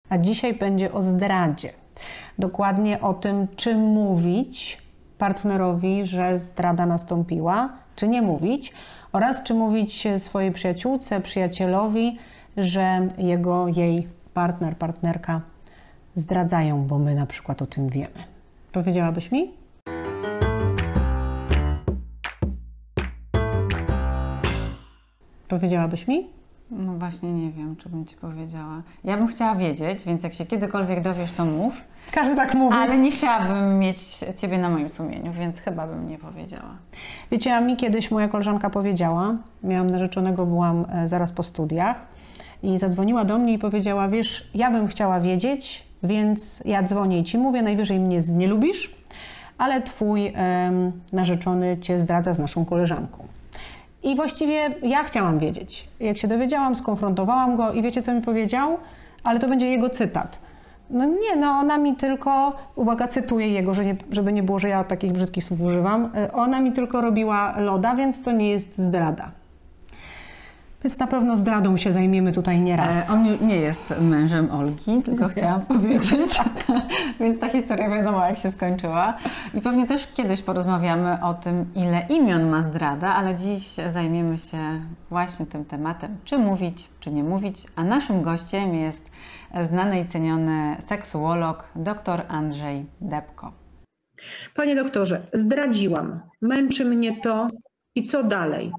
a dzisiaj będzie o zdradzie. Dokładnie o tym, czy mówić partnerowi, że zdrada nastąpiła, czy nie mówić, oraz czy mówić swojej przyjaciółce, przyjacielowi, że jej partner, partnerka zdradzają, bo my na przykład o tym wiemy. Powiedziałabyś mi? Powiedziałabyś mi? No właśnie nie wiem, czy bym Ci powiedziała. Ja bym chciała wiedzieć, więc jak się kiedykolwiek dowiesz, to mów. Każdy tak mówi. Ale nie chciałabym mieć Ciebie na moim sumieniu, więc chyba bym nie powiedziała. Wiecie, a mi kiedyś moja koleżanka powiedziała, miałam narzeczonego, byłam zaraz po studiach i zadzwoniła do mnie i powiedziała, wiesz, ja bym chciała wiedzieć, więc ja dzwonię i Ci mówię, najwyżej mnie nie lubisz, ale Twój narzeczony Cię zdradza z naszą koleżanką. I właściwie ja chciałam wiedzieć. Jak się dowiedziałam, skonfrontowałam go i wiecie, co mi powiedział? Ale to będzie jego cytat. No nie, no ona mi tylko, uwaga, cytuję jego, żeby nie było, że ja takich brzydkich słów używam, ona mi tylko robiła loda, więc to nie jest zdrada. Więc na pewno zdradą się zajmiemy tutaj nieraz. On nie jest mężem Olgi, tylko chciałam powiedzieć. Więc ta historia wiadomo, jak się skończyła. I pewnie też kiedyś porozmawiamy o tym, ile imion ma zdrada, ale dziś zajmiemy się właśnie tym tematem, czy mówić, czy nie mówić. A naszym gościem jest znany i ceniony seksuolog dr Andrzej Depko. Panie doktorze, zdradziłam. Męczy mnie to i co dalej?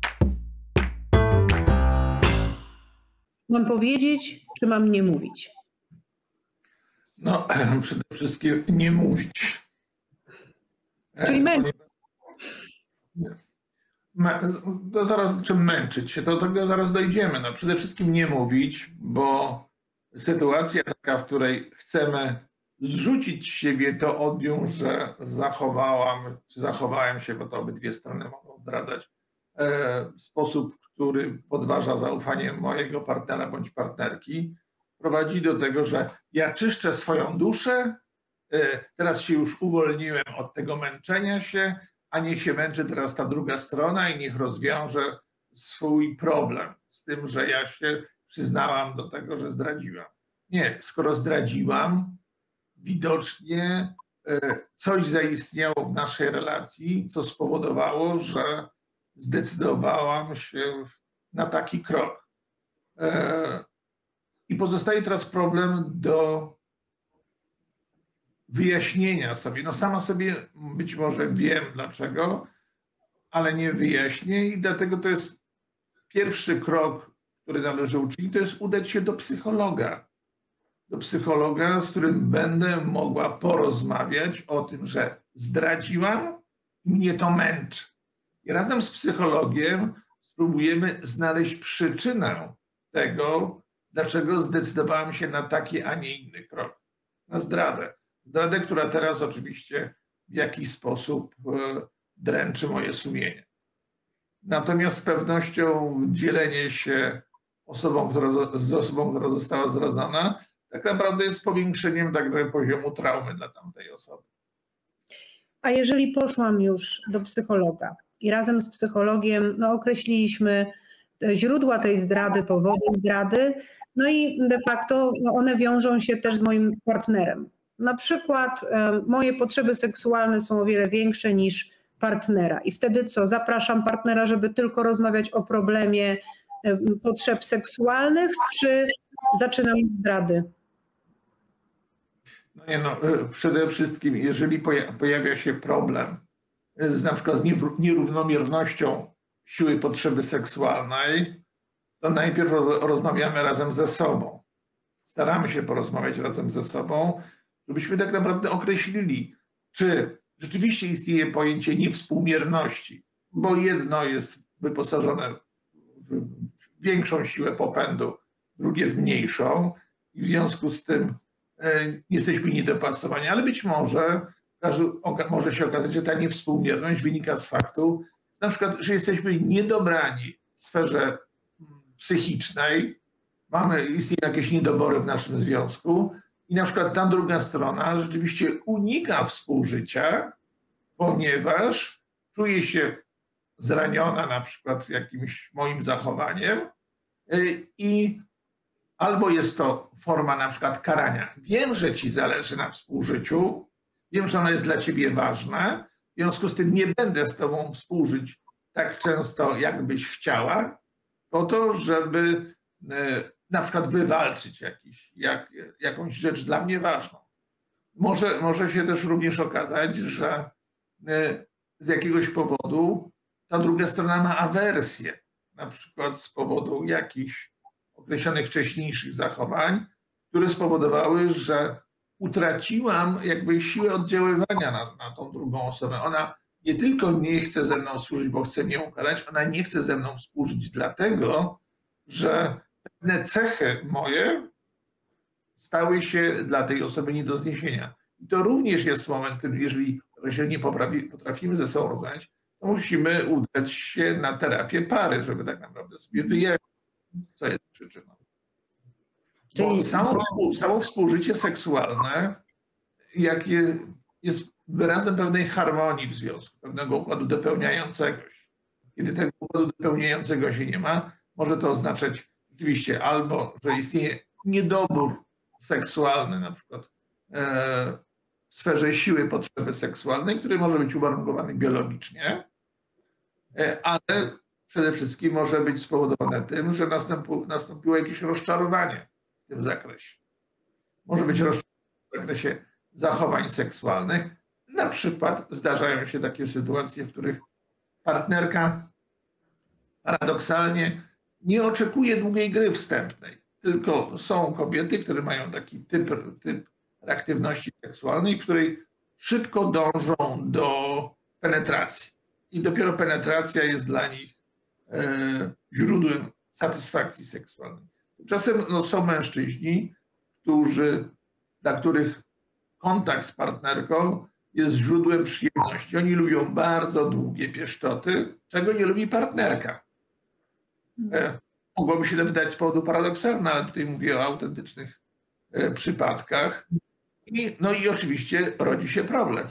Mam powiedzieć, czy mam nie mówić? No, przede wszystkim nie mówić. Czyli męczyć. To zaraz, czym męczyć się, do tego zaraz dojdziemy. No, przede wszystkim nie mówić, bo sytuacja taka, w której chcemy zrzucić z siebie to odium, że zachowałam, czy zachowałem się, bo to obydwie strony mogą zdradzać, w sposób, który podważa zaufanie mojego partnera bądź partnerki, prowadzi do tego, że ja czyszczę swoją duszę, teraz się już uwolniłem od tego męczenia się, a niech się męczy teraz ta druga strona i niech rozwiąże swój problem z tym, że ja się przyznałam do tego, że zdradziłam. Nie, skoro zdradziłam, widocznie coś zaistniało w naszej relacji, co spowodowało, że zdecydowałam się na taki krok. I pozostaje teraz problem do wyjaśnienia sobie. No sama sobie być może wiem dlaczego, ale nie wyjaśnię i dlatego to jest pierwszy krok, który należy uczynić, to jest udać się do psychologa. Do psychologa, z którym będę mogła porozmawiać o tym, że zdradziłam i mnie to męczy. I razem z psychologiem spróbujemy znaleźć przyczynę tego, dlaczego zdecydowałam się na taki, a nie inny krok. Na zdradę. Zdradę, która teraz oczywiście w jakiś sposób dręczy moje sumienie. Natomiast z pewnością dzielenie się z osobą, która została zdradzona, tak naprawdę jest powiększeniem także poziomu traumy dla tamtej osoby. A jeżeli poszłam już do psychologa i razem z psychologiem określiliśmy źródła tej zdrady, powody zdrady, no i de facto one wiążą się też z moim partnerem. Na przykład moje potrzeby seksualne są o wiele większe niż partnera i wtedy co? Zapraszam partnera, żeby tylko rozmawiać o problemie potrzeb seksualnych, czy zaczynam zdrady? Przede wszystkim, jeżeli pojawia się problem na przykład z nierównomiernością siły potrzeby seksualnej, to najpierw rozmawiamy razem ze sobą. Staramy się porozmawiać razem ze sobą, żebyśmy tak naprawdę określili, czy rzeczywiście istnieje pojęcie niewspółmierności, bo jedno jest wyposażone w większą siłę popędu, drugie w mniejszą i w związku z tym jesteśmy niedopasowani, ale być może się okazać, że ta niewspółmierność wynika z faktu, na przykład, że jesteśmy niedobrani w sferze psychicznej, istnieją jakieś niedobory w naszym związku i na przykład ta druga strona rzeczywiście unika współżycia, ponieważ czuje się zraniona na przykład jakimś moim zachowaniem i albo jest to forma na przykład karania. Wiem, że ci zależy na współżyciu, wiem, że ono jest dla ciebie ważne, w związku z tym nie będę z tobą współżyć tak często, jakbyś chciała, po to, żeby na przykład wywalczyć jakąś rzecz dla mnie ważną. Może się też również okazać, że z jakiegoś powodu ta druga strona ma awersję, na przykład z powodu jakichś określonych wcześniejszych zachowań, które spowodowały, że utraciłam jakby siłę oddziaływania na tą drugą osobę. Ona nie tylko nie chce ze mną służyć, bo chce mnie ukarać, ona nie chce ze mną współżyć dlatego, że pewne cechy moje stały się dla tej osoby nie do zniesienia. I to również jest moment, jeżeli nie potrafimy ze sobą rozmawiać, to musimy udać się na terapię pary, żeby tak naprawdę sobie wyjaśnić, co jest przyczyną. Bo samo współżycie seksualne, jakie jest wyrazem pewnej harmonii w związku, pewnego układu dopełniającego się. Kiedy tego układu dopełniającego się nie ma, może to oznaczać rzeczywiście albo, że istnieje niedobór seksualny, na przykład w sferze siły potrzeby seksualnej, który może być uwarunkowany biologicznie, ale przede wszystkim może być spowodowane tym, że nastąpiło jakieś rozczarowanie w tym zakresie. Może być rozczarowanie w zakresie zachowań seksualnych. Na przykład zdarzają się takie sytuacje, w których partnerka paradoksalnie nie oczekuje długiej gry wstępnej, tylko są kobiety, które mają taki typ aktywności seksualnej, w której szybko dążą do penetracji. I dopiero penetracja jest dla nich źródłem satysfakcji seksualnej. Tymczasem są mężczyźni, dla których kontakt z partnerką jest źródłem przyjemności. Oni lubią bardzo długie pieszczoty, czego nie lubi partnerka. Mogłoby się to wydać z powodu paradoksalne, ale tutaj mówię o autentycznych przypadkach. No i oczywiście rodzi się problem.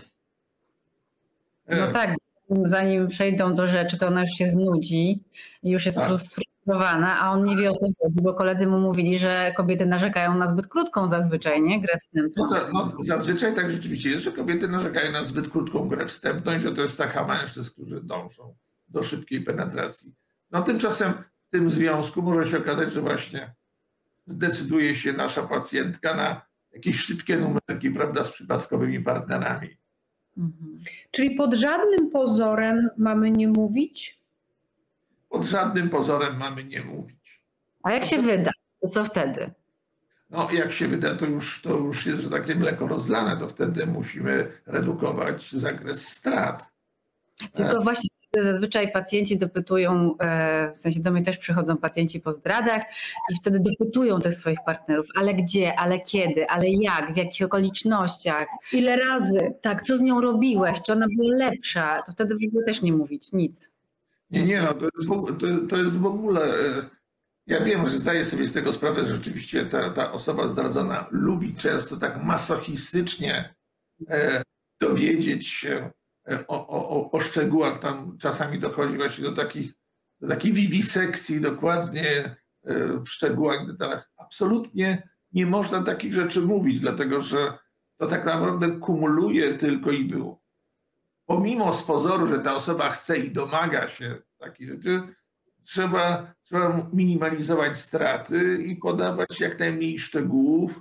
No tak, zanim przejdą do rzeczy, to ona już się znudzi i już jest frustrowana, a on nie wie, o co chodzi, bo koledzy mu mówili, że kobiety narzekają na zbyt krótką zazwyczaj, nie? Grę wstępną. Zazwyczaj tak rzeczywiście jest, że kobiety narzekają na zbyt krótką grę wstępną, że to jest taka mężczyzn, którzy dążą do szybkiej penetracji. No tymczasem w tym związku może się okazać, że właśnie zdecyduje się nasza pacjentka na jakieś szybkie numerki, prawda, z przypadkowymi partnerami. Czyli pod żadnym pozorem mamy nie mówić? Pod żadnym pozorem mamy nie mówić. A jak się wyda, to co wtedy? No jak się wyda, to już jest, że takie mleko rozlane, to wtedy musimy redukować zakres strat. Tylko właśnie zazwyczaj pacjenci dopytują, w sensie do mnie też przychodzą pacjenci po zdradach i wtedy dopytują tych swoich partnerów, ale gdzie, ale kiedy, ale jak, w jakich okolicznościach. Ile razy? Tak, co z nią robiłeś, czy ona była lepsza, to wtedy w ogóle też nie mówić, nic. Nie, no to jest w ogóle, ja wiem, że zdaję sobie z tego sprawę, że rzeczywiście ta osoba zdradzona lubi często tak masochistycznie dowiedzieć się o szczegółach. Tam czasami dochodzi właśnie do takiej wiwisekcji dokładnie w szczegółach, detalach. Absolutnie nie można takich rzeczy mówić, dlatego że to tak naprawdę kumuluje tylko i było. Pomimo z pozoru, że ta osoba chce i domaga się takich rzeczy, trzeba minimalizować straty i podawać jak najmniej szczegółów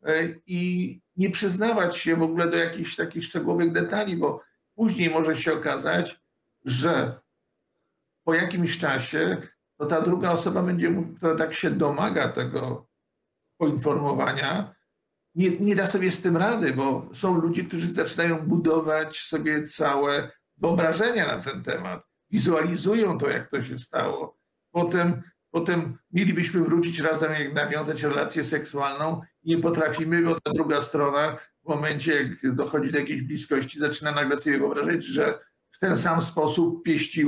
i nie przyznawać się w ogóle do jakichś takich szczegółowych detali, bo później może się okazać, że po jakimś czasie to ta druga osoba która tak się domaga tego poinformowania, nie da sobie z tym rady, bo są ludzie, którzy zaczynają budować sobie całe wyobrażenia na ten temat, wizualizują to, jak to się stało. Potem mielibyśmy wrócić razem, jak nawiązać relację seksualną i nie potrafimy, bo ta druga strona w momencie, jak dochodzi do jakiejś bliskości, zaczyna nagle sobie wyobrażać, że w ten sam sposób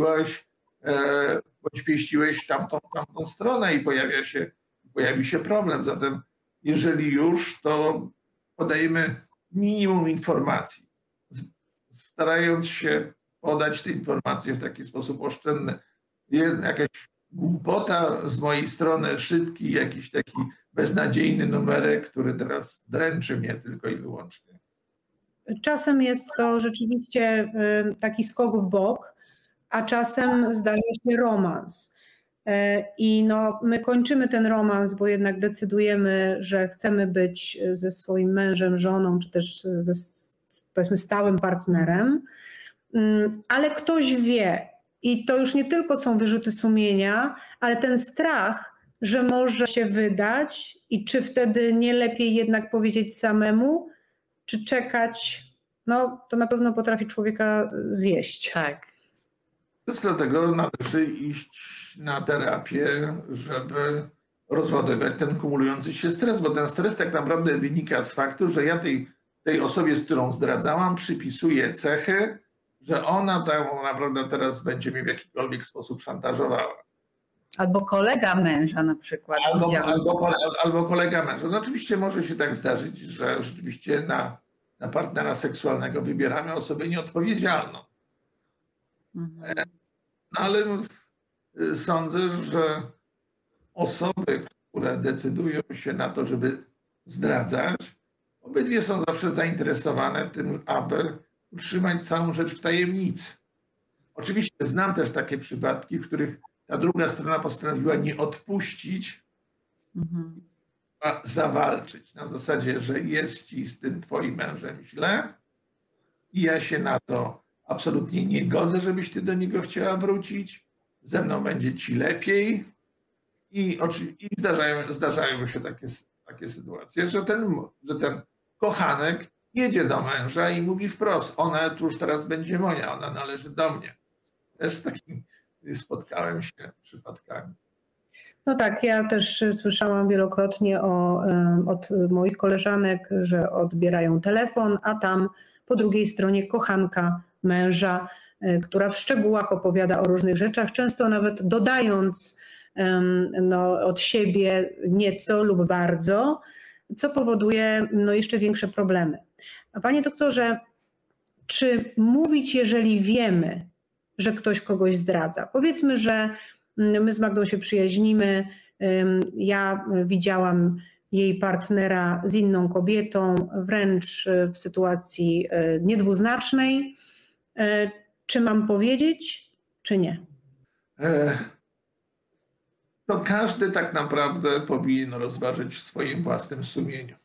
pieściłeś tamtą stronę i pojawi się problem. Zatem jeżeli już, to podajemy minimum informacji, starając się podać te informacje w taki sposób oszczędny. Jakaś głupota z mojej strony, szybki, jakiś taki beznadziejny numerek, który teraz dręczy mnie tylko i wyłącznie. Czasem jest to rzeczywiście taki skok w bok, a czasem zdarza się romans. I no, my kończymy ten romans, bo jednak decydujemy, że chcemy być ze swoim mężem, żoną, czy też ze, powiedzmy, stałym partnerem, ale ktoś wie, i to już nie tylko są wyrzuty sumienia, ale ten strach, że może się wydać i czy wtedy nie lepiej jednak powiedzieć samemu, czy czekać, no to na pewno potrafi człowieka zjeść. Tak. Dlatego należy iść na terapię, żeby rozładować ten kumulujący się stres, bo ten stres tak naprawdę wynika z faktu, że ja tej osobie, z którą zdradzałam, przypisuję cechy, że ona tak naprawdę teraz będzie mnie w jakikolwiek sposób szantażowała. Albo kolega męża na przykład. Albo kolega męża. No oczywiście może się tak zdarzyć, że rzeczywiście na partnera seksualnego wybieramy osobę nieodpowiedzialną. Mhm. Ale sądzę, że osoby, które decydują się na to, żeby zdradzać, obydwie są zawsze zainteresowane tym, aby utrzymać całą rzecz w tajemnicy. Oczywiście znam też takie przypadki, w których ta druga strona postanowiła nie odpuścić, a zawalczyć na zasadzie, że jest ci z tym twoim mężem źle i ja się na to absolutnie nie godzę, żebyś ty do niego chciała wrócić, ze mną będzie ci lepiej i zdarzają się takie sytuacje, że ten kochanek jedzie do męża i mówi wprost, ona już teraz będzie moja, ona należy do mnie. Też z takimi spotkałem się przypadkami. No tak, ja też słyszałam wielokrotnie od moich koleżanek, że odbierają telefon, a tam po drugiej stronie kochanka męża, która w szczegółach opowiada o różnych rzeczach, często nawet dodając od siebie nieco lub bardzo, co powoduje jeszcze większe problemy. A panie doktorze, czy mówić, jeżeli wiemy, że ktoś kogoś zdradza? Powiedzmy, że my z Magdą się przyjaźnimy, ja widziałam jej partnera z inną kobietą, wręcz w sytuacji niedwuznacznej. Czy mam powiedzieć, czy nie? To każdy tak naprawdę powinien rozważyć w swoim własnym sumieniu.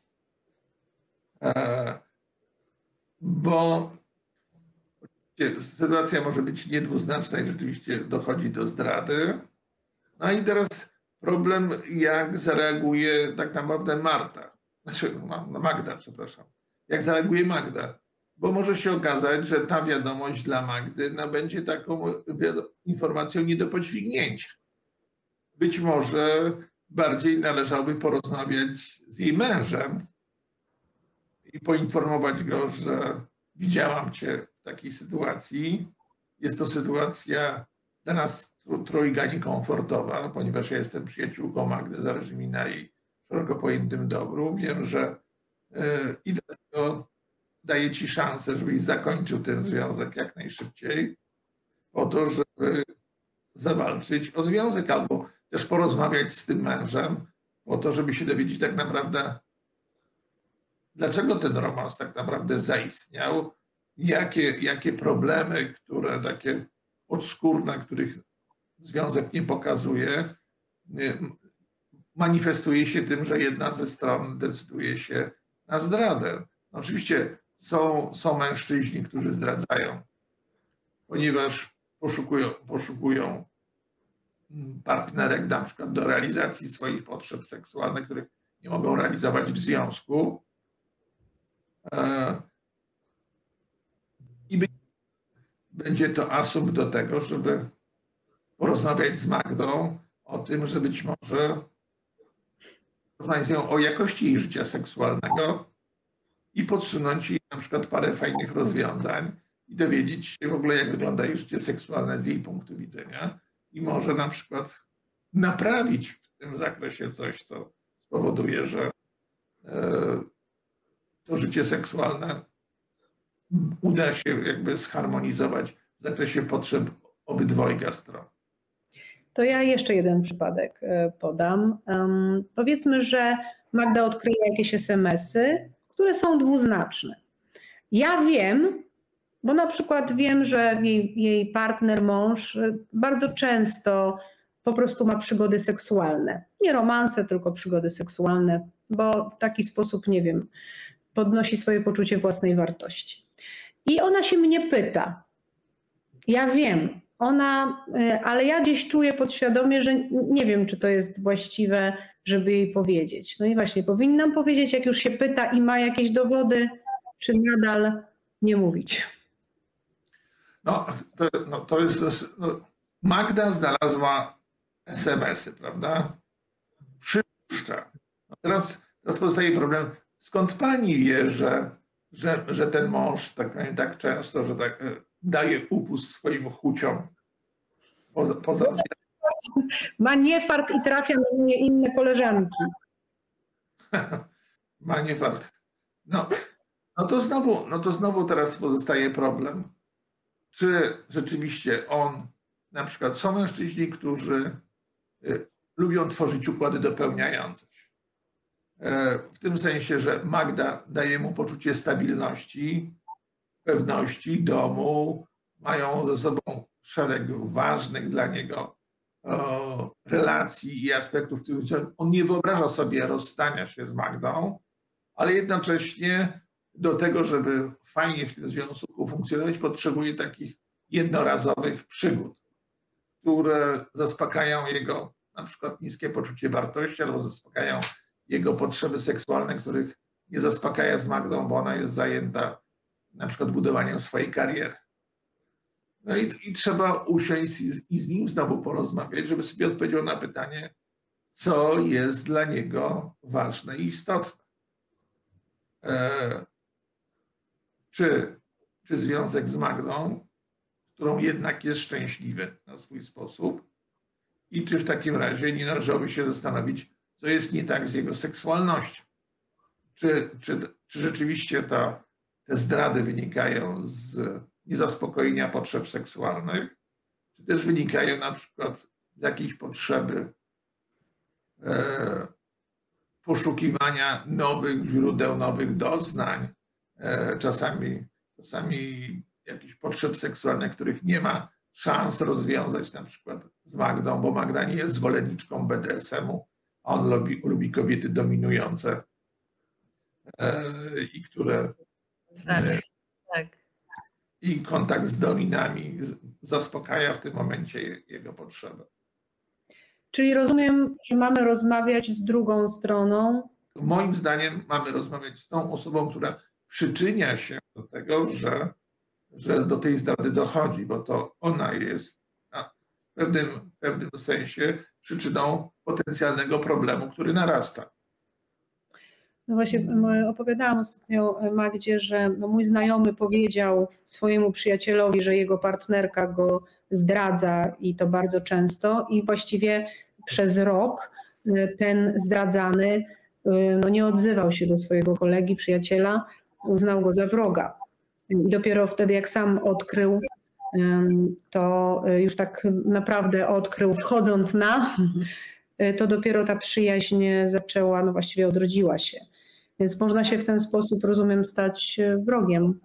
Bo sytuacja może być niedwuznaczna i rzeczywiście dochodzi do zdrady. No i teraz problem, jak zareaguje tak naprawdę Magda, przepraszam. Jak zareaguje Magda? Bo może się okazać, że ta wiadomość dla Magdy będzie taką informacją nie do podźwignięcia. Być może bardziej należałoby porozmawiać z jej mężem i poinformować go, że widziałam cię w takiej sytuacji. Jest to sytuacja dla nas trojga niekomfortowa, ponieważ ja jestem przyjaciółką Magdy, zależy mi na jej szeroko pojętym dobru. Wiem, że i dlatego daję ci szansę, żebyś zakończył ten związek jak najszybciej, po to, żeby zawalczyć o związek, albo też porozmawiać z tym mężem, po to, żeby się dowiedzieć tak naprawdę, dlaczego ten romans tak naprawdę zaistniał, jakie problemy, które takie podskórne, których związek nie pokazuje, manifestuje się tym, że jedna ze stron decyduje się na zdradę. No oczywiście są mężczyźni, którzy zdradzają, ponieważ poszukują partnerek na przykład do realizacji swoich potrzeb seksualnych, których nie mogą realizować w związku. I będzie to asumpt do tego, żeby porozmawiać z Magdą o tym, że być może porozmawiać z nią o jakości jej życia seksualnego i podsunąć jej na przykład parę fajnych rozwiązań i dowiedzieć się w ogóle, jak wygląda jej życie seksualne z jej punktu widzenia i może na przykład naprawić w tym zakresie coś, co spowoduje, że to życie seksualne uda się jakby zharmonizować w zakresie potrzeb obydwojga stron. To ja jeszcze jeden przypadek podam. Powiedzmy, że Magda odkryje jakieś SMS-y, które są dwuznaczne. Ja wiem, bo na przykład wiem, że jej partner, mąż bardzo często po prostu ma przygody seksualne. Nie romanse, tylko przygody seksualne, bo w taki sposób, nie wiem, podnosi swoje poczucie własnej wartości. I ona się mnie pyta. Ja wiem, ale ja gdzieś czuję podświadomie, że nie wiem, czy to jest właściwe, żeby jej powiedzieć. No i właśnie, powinnam powiedzieć, jak już się pyta i ma jakieś dowody, czy nadal nie mówić. To jest Magda znalazła SMS-y, prawda? Przypuszcza. Teraz pozostaje problem, skąd pani wie, że ten mąż tak często, że tak daje upust swoim chuciom poza Ma niefart i trafia na mnie inne koleżanki. Ma niefart. No to znowu teraz pozostaje problem. Czy rzeczywiście on, na przykład są mężczyźni, którzy lubią tworzyć układy dopełniające się. W tym sensie, że Magda daje mu poczucie stabilności, pewności domu, mają ze sobą szereg ważnych dla niego relacji i aspektów, których on nie wyobraża sobie rozstania się z Magdą, ale jednocześnie do tego, żeby fajnie w tym związku funkcjonować, potrzebuje takich jednorazowych przygód, które zaspokajają jego na przykład niskie poczucie wartości albo zaspokajają jego potrzeby seksualne, których nie zaspokaja z Magdą, bo ona jest zajęta na przykład budowaniem swojej kariery. No i trzeba usiąść i z nim znowu porozmawiać, żeby sobie odpowiedział na pytanie, co jest dla niego ważne i istotne. Czy związek z Magdą, którą jednak jest szczęśliwy na swój sposób, i czy w takim razie nie należałoby się zastanowić, co jest nie tak z jego seksualnością. Czy rzeczywiście te zdrady wynikają z niezaspokojenia potrzeb seksualnych, czy też wynikają na przykład z jakiejś potrzeby poszukiwania nowych źródeł, nowych doznań, czasami jakichś potrzeb seksualnych, których nie ma szans rozwiązać na przykład z Magdą, bo Magda nie jest zwolenniczką BDSM-u, a on lubi kobiety dominujące i które... Tak. I kontakt z dominami zaspokaja w tym momencie jego potrzeby. Czyli rozumiem, że mamy rozmawiać z drugą stroną. Moim zdaniem mamy rozmawiać z tą osobą, która przyczynia się do tego, że do tej zdrady dochodzi, bo to ona jest w pewnym sensie przyczyną potencjalnego problemu, który narasta. No właśnie opowiadałam ostatnio Magdzie, że mój znajomy powiedział swojemu przyjacielowi, że jego partnerka go zdradza i to bardzo często i właściwie przez rok ten zdradzany nie odzywał się do swojego kolegi, przyjaciela, uznał go za wroga. I dopiero wtedy, jak sam odkrył, to już tak naprawdę odkrył, wchodząc to dopiero ta przyjaźń zaczęła, właściwie odrodziła się. Więc można się w ten sposób, rozumiem, stać wrogiem.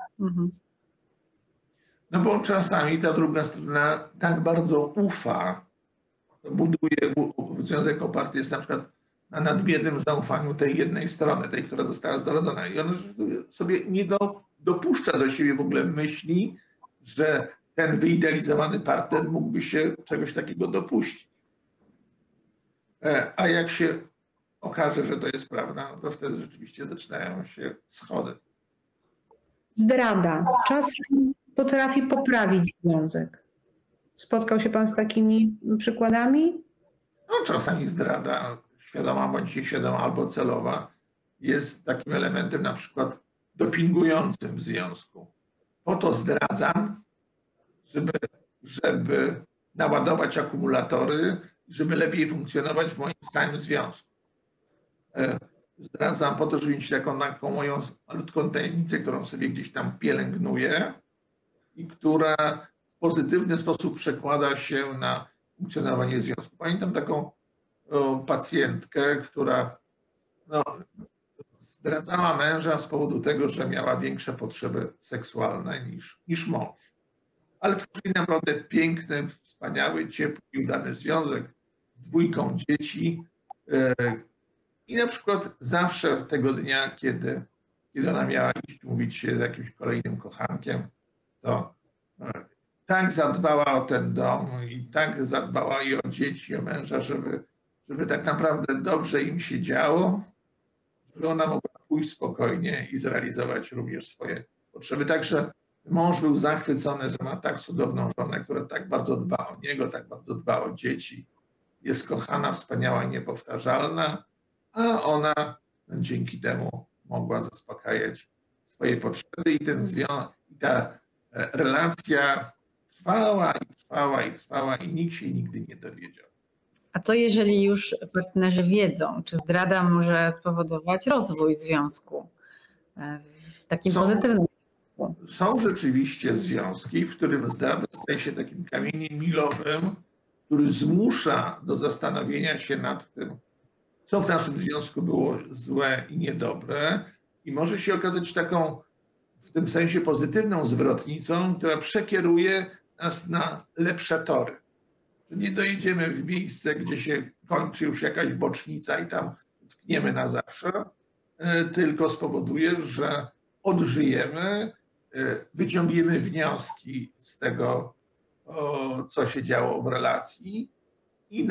No bo czasami ta druga strona tak bardzo ufa, buduje związek oparty jest na przykład na nadmiernym zaufaniu tej jednej strony, tej, która została zdradzona. I ona sobie nie dopuszcza do siebie w ogóle myśli, że ten wyidealizowany partner mógłby się czegoś takiego dopuścić. A jak się okaże, że to jest prawda, no to wtedy rzeczywiście zaczynają się schody. Zdrada czasem potrafi poprawić związek. Spotkał się pan z takimi przykładami? No, czasami zdrada, świadoma bądź nieświadoma albo celowa, jest takim elementem na przykład dopingującym w związku. Po to zdradzam, żeby naładować akumulatory, żeby lepiej funkcjonować w moim stałym związku. Zdradzam po to, żeby mieć taką moją malutką tajemnicę, którą sobie gdzieś tam pielęgnuję i która w pozytywny sposób przekłada się na funkcjonowanie związku. Pamiętam taką pacjentkę, która zdradzała męża z powodu tego, że miała większe potrzeby seksualne niż mąż. Ale tworzyli naprawdę piękny, wspaniały, ciepły i udany związek z 2 dzieci. I na przykład zawsze tego dnia, kiedy ona miała iść mówić się z jakimś kolejnym kochankiem, to tak zadbała o ten dom i tak zadbała i o dzieci, i o męża, żeby tak naprawdę dobrze im się działo, żeby ona mogła pójść spokojnie i zrealizować również swoje potrzeby. Także mąż był zachwycony, że ma tak cudowną żonę, która tak bardzo dba o niego, tak bardzo dba o dzieci. Jest kochana, wspaniała i niepowtarzalna, a ona dzięki temu mogła zaspokajać swoje potrzeby i ta relacja trwała i trwała i trwała i nikt się nigdy nie dowiedział. A co jeżeli już partnerzy wiedzą, czy zdrada może spowodować rozwój związku w takim pozytywnym? Są rzeczywiście związki, w którym zdrada staje się takim kamieniem milowym, który zmusza do zastanowienia się nad tym, co w naszym związku było złe i niedobre, i może się okazać taką w tym sensie pozytywną zwrotnicą, która przekieruje nas na lepsze tory. Że nie dojedziemy w miejsce, gdzie się kończy już jakaś bocznica i tam tkniemy na zawsze, tylko spowoduje, że odżyjemy, wyciągniemy wnioski z tego, co się działo w relacji i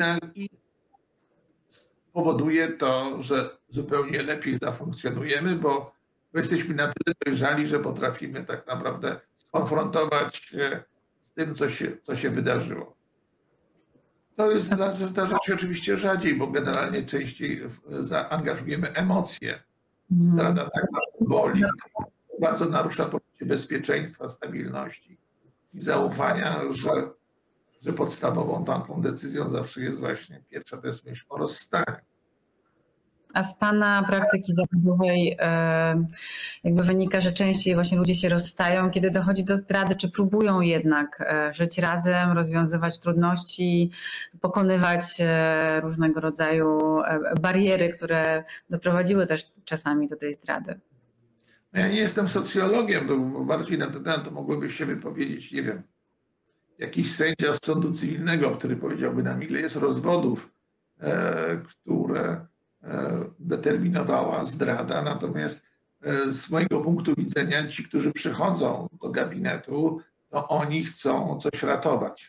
powoduje to, że zupełnie lepiej zafunkcjonujemy, bo jesteśmy na tyle dojrzali, że potrafimy tak naprawdę skonfrontować się z tym, co się wydarzyło. To jest zdarza się oczywiście rzadziej, bo generalnie częściej zaangażujemy emocje. Zdrada tak bardzo boli, bardzo narusza poczucie bezpieczeństwa, stabilności i zaufania, że podstawową taką decyzją zawsze jest właśnie pierwsza, to jest myśl o rozstaniu. A z Pana praktyki zawodowej jakby wynika, że częściej właśnie ludzie się rozstają, kiedy dochodzi do zdrady, czy próbują jednak żyć razem, rozwiązywać trudności, pokonywać różnego rodzaju bariery, które doprowadziły też czasami do tej zdrady? Ja nie jestem socjologiem, bo bardziej na ten temat to mogłyby się wypowiedzieć, nie wiem, jakiś sędzia z sądu cywilnego, który powiedziałby nam, ile jest rozwodów, które determinowała zdrada. Natomiast z mojego punktu widzenia ci, którzy przychodzą do gabinetu, to oni chcą coś ratować.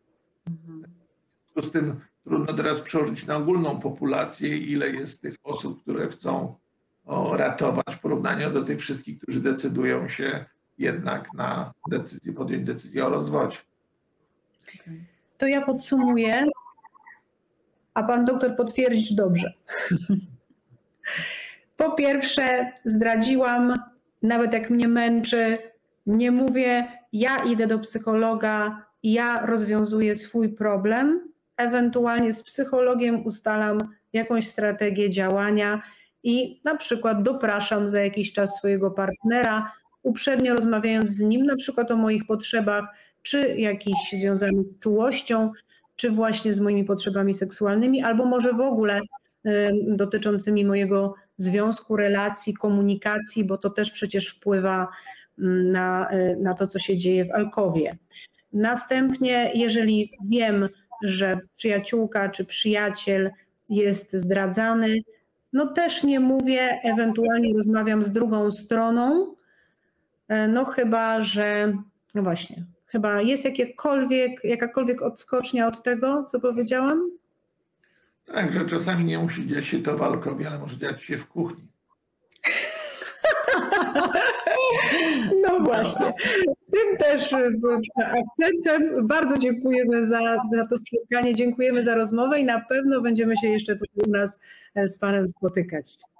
W związku z tym trudno teraz przełożyć na ogólną populację, ile jest tych osób, które chcą ratować w porównaniu do tych wszystkich, którzy decydują się jednak na podjąć decyzję o rozwodzie. To ja podsumuję, a pan doktor potwierdzi dobrze. Po pierwsze, zdradziłam, nawet jak mnie męczy, nie mówię, ja idę do psychologa, ja rozwiązuję swój problem, ewentualnie z psychologiem ustalam jakąś strategię działania i na przykład dopraszam za jakiś czas swojego partnera, uprzednio rozmawiając z nim na przykład o moich potrzebach, czy jakichś związanych z czułością, czy właśnie z moimi potrzebami seksualnymi, albo może w ogóle dotyczącymi mojego związku, relacji, komunikacji, bo to też przecież wpływa na to, co się dzieje w alkowie. Następnie, jeżeli wiem, że przyjaciółka czy przyjaciel jest zdradzany, no też nie mówię, ewentualnie rozmawiam z drugą stroną, no chyba, że, no właśnie, chyba jest jakakolwiek odskocznia od tego, co powiedziałam? Tak, że czasami nie musi dziać się to w alkowie, ale może dziać się w kuchni. No właśnie. Tym też akcentem bardzo dziękujemy za to spotkanie, dziękujemy za rozmowę i na pewno będziemy się jeszcze tutaj u nas z panem spotykać.